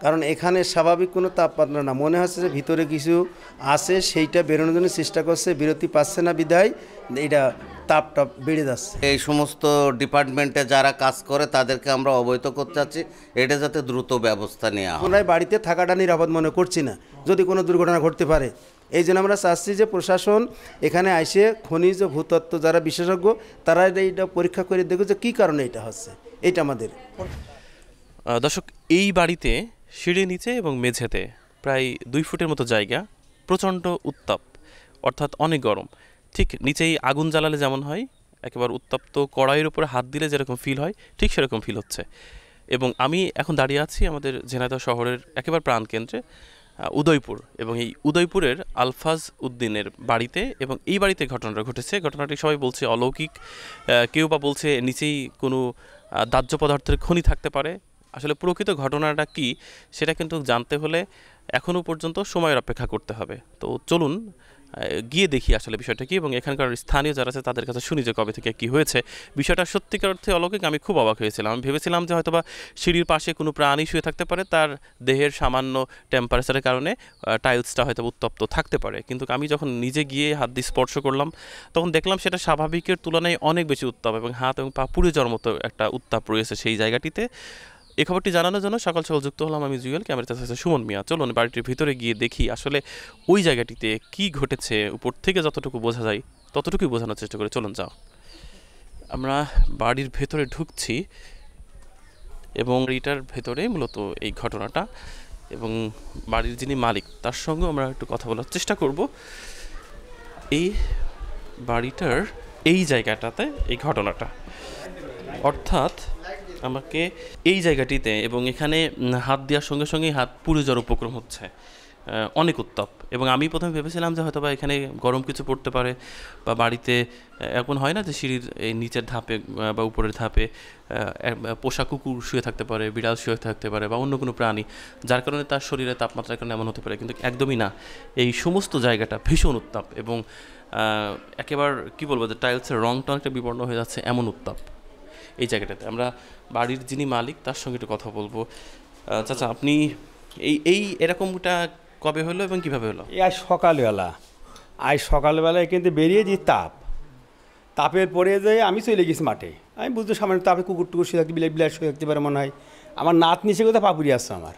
কারণ এখানে স্বাভাবিক কোনো তাপমাত্রা না, মনে হচ্ছে যে ভিতরে কিছু আছে, সেইটা বেরোনোর জন্য চেষ্টা করছে, বিরতি পাচ্ছে না বিধায় এটা তাপটা বেড়ে যাচ্ছে। এই সমস্ত ডিপার্টমেন্টে যারা কাজ করে তাদেরকে আমরা অবহিত করতে চাচ্ছি, এটা যাতে দ্রুত ব্যবস্থা নেওয়া হয়। আমরা বাড়িতে থাকাটা নিরাপদ মনে করছি না, যদি কোনো দুর্ঘটনা ঘটতে পারে। এই জন্য আমরা চাচ্ছি যে প্রশাসন এখানে আইসে খনিজ ভূতত্ত্ব যারা বিশেষজ্ঞ তারা এইটা পরীক্ষা করে দেখো যে কী কারণে এটা হচ্ছে, এইটা আমাদের। দর্শক, এই বাড়িতে সিঁড়ির নিচে এবং মেঝেতে প্রায় 2 ফুটের মতো জায়গা, প্রচণ্ড উত্তাপ, অর্থাৎ অনেক গরম। ঠিক নিচেই আগুন জ্বালালে যেমন হয়, একেবারে উত্তপ্ত কড়াইয়ের উপরে হাত দিলে যেরকম ফিল হয়, ঠিক সেরকম ফিল হচ্ছে। এবং আমি এখন দাঁড়িয়ে আছি আমাদের ঝিনাইদহ শহরের একেবারে প্রাণকেন্দ্রে উদয়পুর, এবং এই উদয়পুরের আলফাজ উদ্দিনের বাড়িতে, এবং এই বাড়িতে ঘটনাটা ঘটেছে। ঘটনাটি সবাই বলছে অলৌকিক, কেউ বা বলছে নিচেই কোনো দাহ্য পদার্থের খনি থাকতে পারে। আসলে প্রকৃত ঘটনাটা কি সেটা কিন্তু জানতে হলে এখনও পর্যন্ত সময়ের অপেক্ষা করতে হবে। তো চলুন গিয়ে দেখি আসলে বিষয়টা কি, এবং এখানকার স্থানীয় যারা আছে তাদের কাছে শুনি যে কবে থেকে কি হয়েছে। বিষয়টা সত্যিকার অর্থে অলৌকিক। আমি খুব অবাক হয়েছিলাম। আমি ভেবেছিলাম যে হয়তোবা সিঁড়ির পাশে কোনো প্রাণী শুয়ে থাকতে পারে, তার দেহের সামান্য টেম্পারেচারের কারণে টাইলসটা হয়তো উত্তপ্ত থাকতে পারে। কিন্তু আমি যখন নিজে গিয়ে হাত দিয়ে স্পর্শ করলাম তখন দেখলাম সেটা স্বাভাবিকের তুলনায় অনেক বেশি উত্তাপ, এবং হাত এবং পা পুড়ে যাওয়ার মতো একটা উত্তাপ রয়েছে সেই জায়গাটিতে। এই খবরটি জানানোর জন্য সকাল সকাল যুক্ত হলাম আমি জুয়েল, ক্যামেরাতে আছে সুমন মিয়া। চলুন বাড়িটির ভিতরে গিয়ে দেখি আসলে ওই জায়গাটিতে কি ঘটেছে। উপর থেকে যতটুকু বোঝা যায় ততটুকুই বোঝানোর চেষ্টা করে। চলুন যাও। আমরা বাড়ির ভেতরে ঢুকছি, এবং এটার ভেতরে মূলত এই ঘটনাটা, এবং বাড়ির যিনি মালিক তার সঙ্গে আমরা একটু কথা বলার চেষ্টা করব। এই বাড়িটার এই জায়গাটাতে এই ঘটনাটা, অর্থাৎ আমাকে এই জায়গাটিতে এবং এখানে হাত দেওয়ার সঙ্গে সঙ্গেই হাত পুড়ে যাওয়ার উপক্রম হচ্ছে, অনেক উত্তাপ। এবং আমি প্রথমে ভেবেছিলাম যে হয়তো বা এখানে গরম কিছু পড়তে পারে, বা বাড়িতে এখন হয় না যে সিঁড়ির এই নিচের ধাপে বা উপরের ধাপে পোষা কুকুর শুয়ে থাকতে পারে, বিড়াল শুয়ে থাকতে পারে, বা অন্য কোনো প্রাণী, যার কারণে তার শরীরে তাপমাত্রার কারণে এমন হতে পারে। কিন্তু একদমই না, এই সমস্ত জায়গাটা ভীষণ উত্তাপ, এবং একেবারে কী বলবো যে টাইলসের রংটা অনেকটা বিবর্ণ হয়ে যাচ্ছে, এমন উত্তাপ এই জায়গাটাতে। আমরা বাড়ির যিনি মালিক তার সঙ্গে একটু কথা বলবো। চাচা, আপনি এই এরকমটা কবে হলো এবং কিভাবে হলো? আজ সকালবেলায় কিন্তু বেরিয়েছি, তাপের পরে যে আমি চলে গেছি মাঠে। আমি বুঝতে সামনে তাপে কুকুর টুকুর শুয়ে থাকতে, বিলাস শুয়ে থাকতে পারে মনে হয়। আমার নাত নিচে কোথাও পাপুরি আসছে আমার।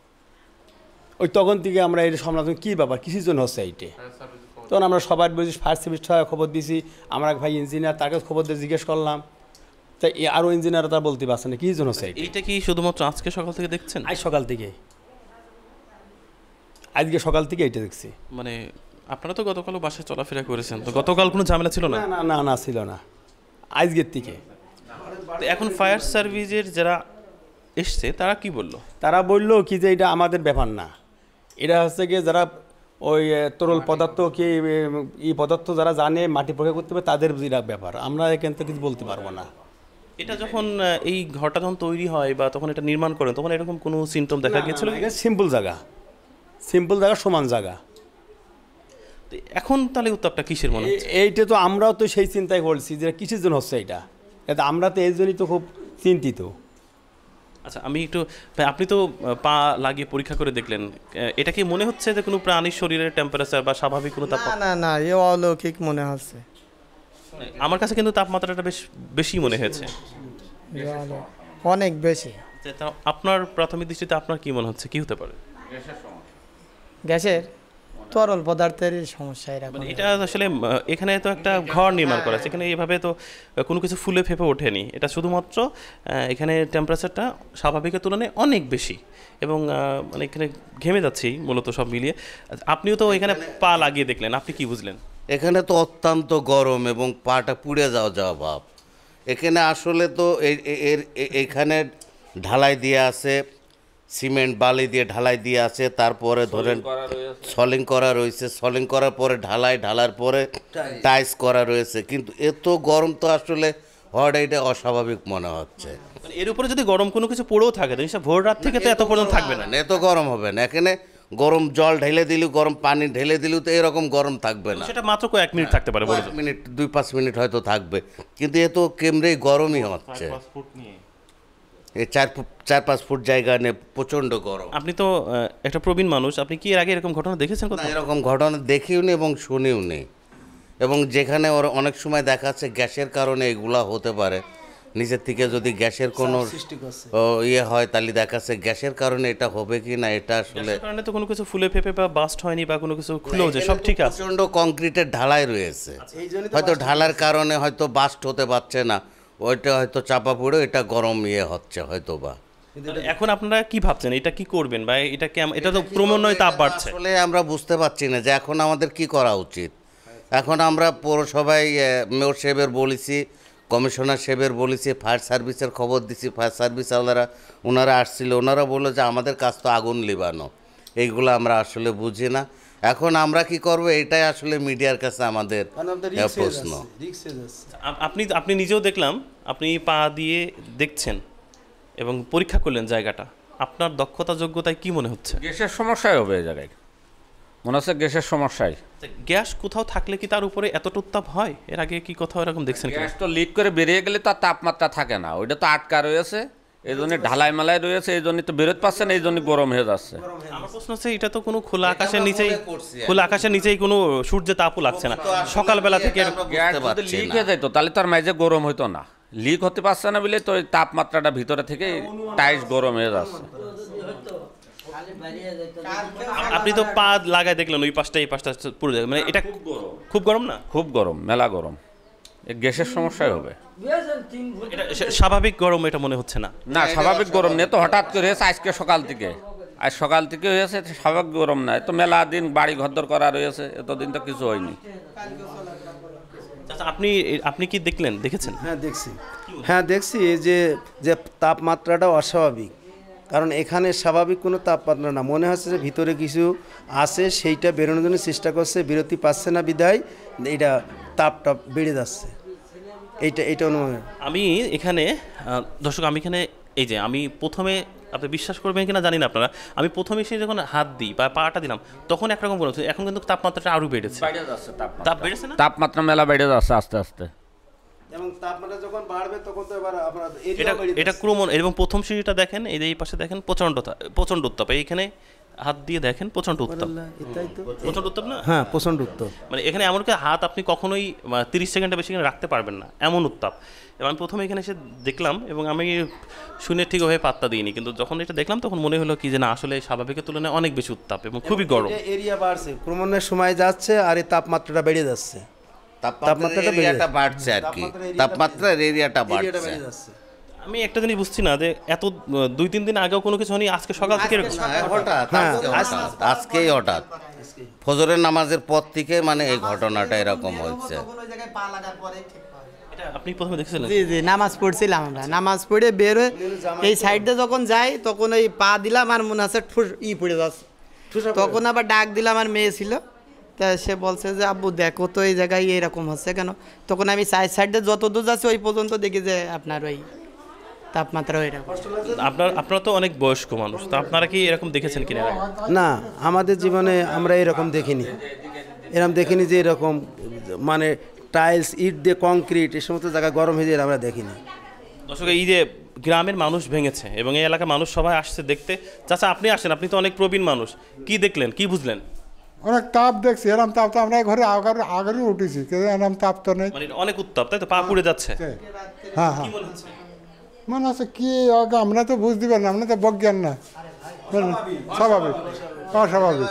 ওই তখন থেকে আমরা এটা সমালোচনা কী ব্যাপার, কিসের জন্য হচ্ছে এইটে। তখন আমরা সবাই বলছি, ফায়ার সার্ভিস খবর দিয়েছি, আমার এক ভাই ইঞ্জিনিয়ার, তাকে খবর দিয়ে জিজ্ঞেস করলাম। তাই আরও ইঞ্জিনিয়ার তারা বলতে পারছে না কী জন্য হচ্ছে। এইটা কি শুধুমাত্র আজকে সকাল থেকে দেখছেন? আজ সকাল থেকে, আজকে সকাল থেকে এইটা দেখছি। মানে আপনারা তো গতকালও বাসায় চলাফেরা করেছেন, তো গতকাল কোনো ঝামেলা ছিল না? না না না ছিল না, আজকের থেকে। এখন ফায়ার সার্ভিসের যারা এসছে তারা কি বললো? তারা বললো কি যে এটা আমাদের ব্যাপার না, এটা হচ্ছে কি যারা ওই তরল পদার্থ কি এই পদার্থ যারা জানে মাটি পরীক্ষা করতে হবে তাদের ব্যাপার, আমরা এখান থেকে কিছু বলতে পারবো না। এটা যখন এই ঘরটা যখন তৈরি হয় বা তখন এটা নির্মাণ করেন তখন এরকম কোনো সিমটম দেখা গিয়েছিল? সিম্পল জায়গা, সমান জায়গা। এখন তাহলে উত্তাপটা কিসের মনে হচ্ছে? এইটা তো আমরাও তো সেই চিন্তায় করছি যে কিসের জন্য হচ্ছে এটা, আমরা তো এই জন্যই তো খুব চিন্তিত। আচ্ছা, আমি একটু, আপনি তো পা লাগিয়ে পরীক্ষা করে দেখলেন, এটা কি মনে হচ্ছে যে কোনো প্রাণীর শরীরের টেম্পারেচার বা স্বাভাবিক কোনো তাপমাত্রা? না না, এ অলৌকিক মনে হচ্ছে। আমার কাছে কিন্তু তাপমাত্রাটা বেশি মনে হয়েছে, অনেক বেশি। আপনার প্রাথমিক দৃষ্টিতে আপনার কি মনে হচ্ছে, কি হতে পারে? গ্যাসের তরল পদার্থের সমস্যা। মানে এটা আসলে এখানে তো একটা ঘর নির্মাণ করা আছে, এখানে এইভাবে তো কোনো কিছু ফুলে ফেপে ওঠেনি। এটা শুধুমাত্র এখানে টেম্পারেচারটা স্বাভাবিকের তুলনায় অনেক বেশি, এবং মানে এখানে ঘেমে যাচ্ছি মূলত সব মিলিয়ে। আপনিও তো এখানে পা লাগিয়ে দেখলেন, আপনি কি বুঝলেন? এখানে তো অত্যন্ত গরম এবং পাটা পুড়ে যাওয়া ভাব। এখানে আসলে তো এখানে ঢালাই দিয়ে আছে, সিমেন্ট বালি দিয়ে ঢালাই দিয়ে আছে, তারপরে ধরেন সলিং করা রয়েছে, সলিং করার পরে ঢালার পরে টাইস করা রয়েছে। কিন্তু এত গরম তো আসলে হওয়াটা এটা অস্বাভাবিক মনে হচ্ছে। এর উপরে যদি গরম কোনো কিছু পড়েও থাকে জিনিসটা ভোর রাত থেকে তো এত পর্যন্ত থাকবে না, এত গরম হবে না। এখানে গরম জল ঢেলে দিলেও, গরম পানি ঢেলে দিলেও তো এরকম গরম থাকবে না। সেটা মাত্র কয়েক মিনিট থাকতে পারে, 2-5 মিনিট হয়তো থাকবে, কিন্তু এ তো কেমরেই গরমই হচ্ছে। এই 4-5 ফুট জায়গা নিয়ে প্রচণ্ড গরম। আপনি তো একটা প্রবীণ মানুষ, আপনি কি এর আগে এরকম ঘটনা দেখেছেন না, কোথাও? এরকম ঘটনা দেখিও নি এবং শুনিও নি। এবং যেখানে ওর অনেক সময় দেখা যাচ্ছে গ্যাসের কারণে এগুলা হতে পারে, নিচের থেকে যদি গ্যাসের কোনো ইয়ে হয় তাহলে দেখা যাচ্ছে গ্যাসের কারণে এটা হবে কি না, এটা আসলে গ্যাসের কারণে তো কোনো কিছু ফুলে ফেপে বা বাস্ট হয়নি বা কোনো কিছু খুলেও যায়, সব ঠিক আছে। প্রচণ্ড কংক্রিটের ঢালাই রয়েছে, হয়তো ঢালার কারণে হয়তো বাস্ট হতে পারছে না, ওইটা হয়তো চাপা পড়ে এটা গরম ইয়ে হচ্ছে হয়তো বা। এখন আপনারা কি ভাবছেন, এটা কি করবেন বা এটা এটা তো ক্রমান্বয়ে তাপ বাড়ছে। আসলে আমরা বুঝতে পারছি না যে এখন আমাদের কি করা উচিত। এখন আমরা পৌরসভায় মেয়র সাহেবের বলেছি, কমিশনার সাহেবের বলেছি, ফায়ার সার্ভিসের খবর দিছি, ফায়ার সার্ভিসওয়ালারা ওনারা আসছিল, ওনারা বললো যে আমাদের কাজ তো আগুন লিবানো, এইগুলো আমরা আসলে বুঝি না। এখন আমরা কি করব, এটাই আসলে মিডিয়ার কাছে আমাদের প্রশ্ন। আপনি নিজেও দেখলাম, আপনি পা দিয়ে দেখছেন এবং পরীক্ষা করলেন জায়গাটা, আপনার দক্ষতা যোগ্যতায় কি মনে হচ্ছে? গ্যাসের সমস্যাই হবে এই জায়গায়, মনে হচ্ছে গ্যাসের সমস্যাই। গ্যাস কোথাও থাকলে কি তার উপরে এতটা উত্তাপ হয়? এর আগে কি কোথাও এরকম দেখছেন? গ্যাস তো লিক করে বেরিয়ে গেলে তো আর তাপমাত্রা থাকে না, ওইটা তো আটকা রয়েছে, এই জন্য ঢালাই মালাই রয়েছে, এই জন্য তো বেরোতে পারছে না, এই জন্য গরম হয়ে যাচ্ছে। আমার প্রশ্ন হচ্ছে, এটা তো কোনো খোলা আকাশের নিচেই, খোলা আকাশের নিচেই কোনো সূর্যের তাপও লাগছে না সকালবেলা থেকে। গ্যাস যদি লিক হয়ে যেত তাহলে তো আর মাঝে গরম হইতো না, লিক হতে পারছে না বলে তো ওই তাপমাত্রাটা ভিতরে থেকে টাইস গরম হয়ে যাচ্ছে। আপনি তো পা লাগায় দেখলেন ওই পাশটা এই পাশটা পুরো জায়গা, মানে এটা খুব গরম না? খুব গরম, মেলা গরম, এই গ্যাসের সমস্যাই হবে। এটা স্বাভাবিক গরম এটা মনে হচ্ছে না? না, স্বাভাবিক গরম নেই তো, হঠাৎ করে হয়েছে আজকে সকাল থেকে, আজ সকাল থেকে হয়েছে, স্বাভাবিক গরম না, তো মেলা দিন বাড়ি ঘরদর করা রয়েছে, এতদিন তো কিছু হয়নি। আচ্ছা, আপনি কি দেখেছেন? হ্যাঁ দেখছি যে যে তাপমাত্রাটা অস্বাভাবিক, কারণ এখানে স্বাভাবিক কোনো তাপমাত্রা না, মনে হচ্ছে যে ভিতরে কিছু আছে, সেইটা বেরোনোর জন্য চেষ্টা করছে, বিরতি পাচ্ছে না বিধায় এটা তাপটা বেড়ে যাচ্ছে, এইটা অনুমান। আমি এখানে দর্শক, আমি এখানে এই যে আমি প্রথমে, আপনি বিশ্বাস করবেন কিনা জানি না আপনারা, আমি প্রথমে এসে যখন হাত দিই বা পাটা দিলাম তখন একরকম মনে হচ্ছে, এখন কিন্তু তাপমাত্রাটা আরও বেড়েছে। তাপ বেড়েছে না? তাপমাত্রা মেলা বেড়ে যাচ্ছে আস্তে আস্তে, এবং তাপমাত্রা যখন বাড়বে তখন তো এবার আপনার এটা ক্রমণ। এবং প্রথম সিঁড়িটা দেখেন, এই পাশে দেখেন প্রচণ্ড উত্তাপ, এইখানে হাত দিয়ে দেখেন প্রচণ্ড উত্তাপ, প্রচণ্ড উত্তাপ না? হ্যাঁ, প্রচণ্ড উত্তাপ, মানে এখানে এমনকি হাত আপনি কখনোই 30 সেকেন্ডের বেশি এখানে রাখতে পারবেন না, এমন উত্তাপ। এবং আমি প্রথমে এখানে এসে দেখলাম এবং আমি শুনে ঠিকভাবে পাত্তা দিইনি, কিন্তু যখন এটা দেখলাম তখন মনে হলো কি যে না, আসলে স্বাভাবিকের তুলনায় অনেক বেশি উত্তাপ এবং খুবই গরম। এরিয়া বাড়ছে, ক্রমণের সময় যাচ্ছে আর এই তাপমাত্রাটা বেড়ে যাচ্ছে, তাপমাত্রার এরিয়াটা বাড়ছে আর কি, তাপমাত্রার এরিয়াটা বাড়ছে। আমি একটা জিনিস বুঝছি না যে এত 2-3 দিন আগেও কোনো কিছু হয়নি, আজকে সকাল থেকে আজকেই হঠাৎ ফজরের নামাজের পর থেকে মানে এই ঘটনাটা এরকম হয়েছে। আপনি প্রথমে দেখছেন? জি, নামাজ পড়ছিলাম আমরা, নামাজ পড়ে বের হয়ে এই সাইডে যখন যাই তখন ওই পা দিলাম আর মনে আছে পড়ে যাচ্ছে, তখন আবার ডাক দিলাম, আর মেয়ে ছিল, তা সে বলছে যে আব্বু দেখো তো এই জায়গায় এরকম হচ্ছে কেন, তখন আমি সাইডে যত দূর যাচ্ছি ওই পর্যন্ত দেখি যে আপনার ওই তাপমাত্রা এরকম। আপনারা তো অনেক বয়স্ক মানুষ, তো আপনারা কি এরকম দেখেছেন কিনা? না, আমাদের জীবনে আমরা এরকম দেখিনি যে এরকম মানে টাইলস, ইট দিয়ে কংক্রিট, এই সমস্ত জায়গায় গরম হয়ে যায় আমরা দেখিনি। দর্শক, এই যে গ্রামের মানুষ ভেঙেছে এবং এই এলাকার মানুষ সবাই আসছে দেখতে। চাচা, আপনি আসেন, আপনি তো অনেক প্রবীণ মানুষ, কি দেখলেন, কি বুঝলেন? অনেক তাপ দেখছি, এরকম তাপ তো আমরা ঘরে আগে উঠেছি, এরকম তাপ তো নেই, মানে অনেক উত্তাপ, তাই তো? পা পুড়ে যাচ্ছে। হ্যাঁ, মনে হচ্ছে কি আমরা তো বুঝতে পারি না, আমরা তো বজ্ঞান না, স্বাভাবিক অস্বাভাবিক।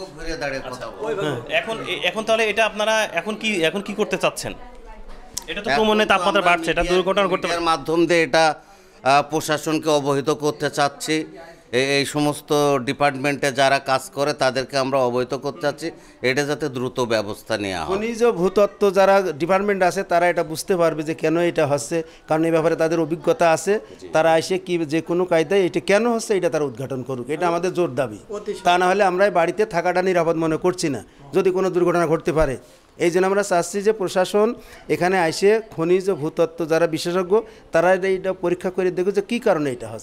এখন তাহলে এটা আপনারা এখন কি করতে চাচ্ছেন? এটা তো ক্রমণে তাপমাত্রা বাড়ছে, এটা দুর্ঘটনা করতে মাধ্যম দিয়ে এটা প্রশাসনকে অবহিত করতে চাচ্ছি, এই সমস্ত ডিপার্টমেন্টে যারা কাজ করে তাদেরকে আমরা অবহিত করতে চাচ্ছি, এটা যাতে দ্রুত ব্যবস্থা নেওয়া হয়। খনিজ ভূতত্ত্ব যারা ডিপার্টমেন্ট আছে তারা এটা বুঝতে পারবে যে কেন এটা হচ্ছে, কারণ এই ব্যাপারে তাদের অভিজ্ঞতা আছে, তারা এসে কি যে কোনো কায়দায় এটা কেন হচ্ছে এটা তারা উদ্ঘাটন করুক, এটা আমাদের জোর দাবি। তা না হলে আমরা বাড়িতে থাকাটা নিরাপদ মনে করছি না, যদি কোনো দুর্ঘটনা ঘটতে পারে। এই জন্য আমরা চাচ্ছি যে প্রশাসন এখানে এসে খনিজ ভূতত্ত্ব যারা বিশেষজ্ঞ তারা এইটা পরীক্ষা করে দেখুক যে কী কারণে এটা হচ্ছে,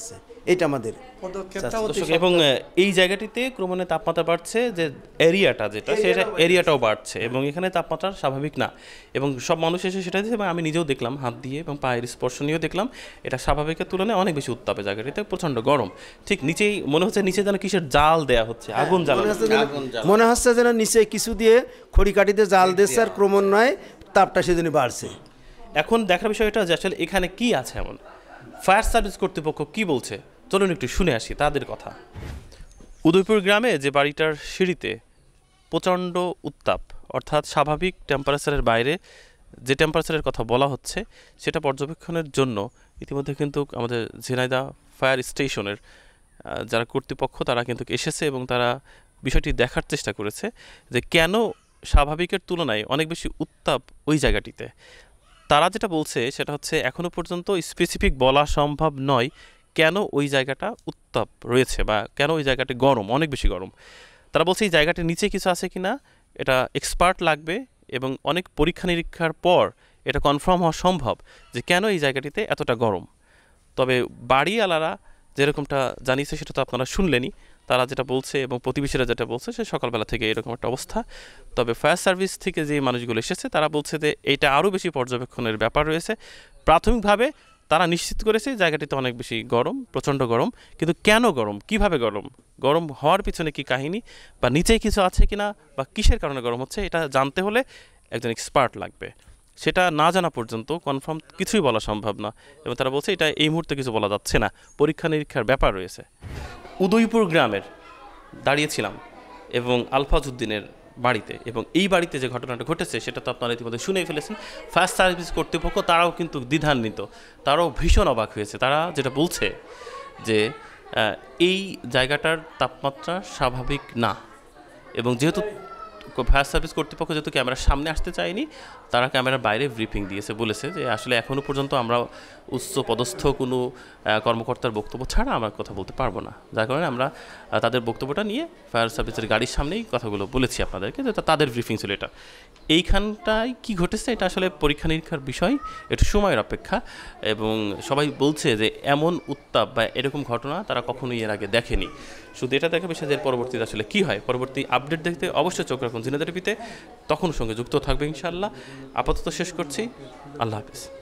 এটা আমাদের পদক্ষেপটা অতি দর্শক, এবং এই জায়গাটিতে ক্রমে তাপমাত্রা বাড়ছে, যে এরিয়াটা যেটা সেটা এরিয়াটাও বাড়ছে এবং এখানে তাপমাত্রা স্বাভাবিক না এবং সব মানুষ এসে সেটা দিচ্ছে এবং আমি নিজেও দেখলাম হাত দিয়ে এবং পায়ের স্পর্শ নিয়েও দেখলাম এটা স্বাভাবিকের তুলনায় অনেক বেশি উত্তাপে, জায়গাটিতে প্রচণ্ড গরম। ঠিক নিচেই মনে হচ্ছে নিচে যেন কিসের জাল দেয়া হচ্ছে, আগুন জ্বালানো। মনে হচ্ছে যেন নিচে কিছু দিয়ে খড়ি কাঠিতে জাল দিচ্ছে আর ক্রমান্বয়ে তাপটা সেজন্য বাড়ছে। এখন দেখার বিষয় এটা যে আসলে এখানে কি আছে এমন, ফায়ার সার্ভিস কর্তৃপক্ষ কি বলছে চলুন একটু শুনে আসি তাদের কথা। উদয়পুর গ্রামে যে বাড়িটার সিঁড়িতে প্রচণ্ড উত্তাপ, অর্থাৎ স্বাভাবিক টেম্পারেচারের বাইরে যে টেম্পারেচারের কথা বলা হচ্ছে সেটা পর্যবেক্ষণের জন্য ইতিমধ্যে কিন্তু আমাদের ঝিনাইদহ ফায়ার স্টেশনের যারা কর্তৃপক্ষ তারা কিন্তু এসেছে এবং তারা বিষয়টি দেখার চেষ্টা করেছে যে কেন স্বাভাবিকের তুলনায় অনেক বেশি উত্তাপ ওই জায়গাটিতে। তারা যেটা বলছে সেটা হচ্ছে এখনও পর্যন্ত স্পেসিফিক বলা সম্ভব নয় কেন ওই জায়গাটা উত্তাপ রয়েছে বা কেন ওই জায়গাটি গরম, অনেক বেশি গরম। তারা বলছে এই জায়গাটির নিচে কিছু আছে কি না এটা এক্সপার্ট লাগবে এবং অনেক পরীক্ষা নিরীক্ষার পর এটা কনফার্ম হওয়া সম্ভব যে কেন এই জায়গাটিতে এতটা গরম। তবে বাড়িওয়ালারা যেরকমটা জানিয়েছে সেটা তো আপনারা শুনলেনই, তারা যেটা বলছে এবং প্রতিবেশীরা যেটা বলছে সে সকালবেলা থেকে এরকম একটা অবস্থা। তবে ফায়ার সার্ভিস থেকে যে মানুষগুলো এসেছে তারা বলছে যে এইটা আরও বেশি পর্যবেক্ষণের ব্যাপার রয়েছে। প্রাথমিকভাবে তারা নিশ্চিত করেছে জায়গাটিতে অনেক বেশি গরম, প্রচণ্ড গরম, কিন্তু কেন গরম, কিভাবে গরম, গরম হওয়ার পিছনে কি কাহিনী বা নিচে কিছু আছে কিনা বা কিসের কারণে গরম হচ্ছে এটা জানতে হলে একজন এক্সপার্ট লাগবে। সেটা না জানা পর্যন্ত কনফার্ম কিছুই বলা সম্ভব না এবং তারা বলছে এটা এই মুহূর্তে কিছু বলা যাচ্ছে না, পরীক্ষা নিরীক্ষার ব্যাপার রয়েছে। উদয়পুর গ্রামের দাঁড়িয়েছিলাম এবং আলফাজউদ্দিনের বাড়িতে এবং এই বাড়িতে যে ঘটনাটা ঘটেছে সেটা তো আপনারা ইতিমধ্যে শুনেই ফেলেছেন। ফায়ার সার্ভিস কর্তৃপক্ষ তারাও কিন্তু দ্বিধান্বিত, তারাও ভীষণ অবাক হয়েছে। তারা যেটা বলছে যে এই জায়গাটার তাপমাত্রা স্বাভাবিক না এবং যেহেতু ফায়ার সার্ভিস কর্তৃপক্ষ যেহেতু ক্যামেরার সামনে আসতে চায়নি তারা ক্যামেরার বাইরে ব্রিফিং দিয়েছে, বলেছে যে আসলে এখনও পর্যন্ত আমরা উচ্চ পদস্থ কোনো কর্মকর্তার বক্তব্য ছাড়া আমরা কথা বলতে পারবো না, যার কারণে আমরা তাদের বক্তব্যটা নিয়ে ফায়ার সার্ভিসের গাড়ির সামনেই কথাগুলো বলেছি আপনাদেরকে, যে তাদের ব্রিফিং ছিল এটা। এইখানটায় কি ঘটেছে এটা আসলে পরীক্ষা নিরীক্ষার বিষয়, একটু সময়ের অপেক্ষা এবং সবাই বলছে যে এমন উত্তাপ বা এরকম ঘটনা তারা কখনোই এর আগে দেখেনি। শুধু এটা দেখা বিষয় যে এর পরবর্তীতে আসলে কী হয়, পরবর্তী আপডেট দেখতে অবশ্যই চোখ রাখুন ঝিনাইদহ টিভিতে, তখন সঙ্গে যুক্ত থাকবে ইনশাআল্লাহ। আপাতত শেষ করছি, আল্লাহ হাফিজ।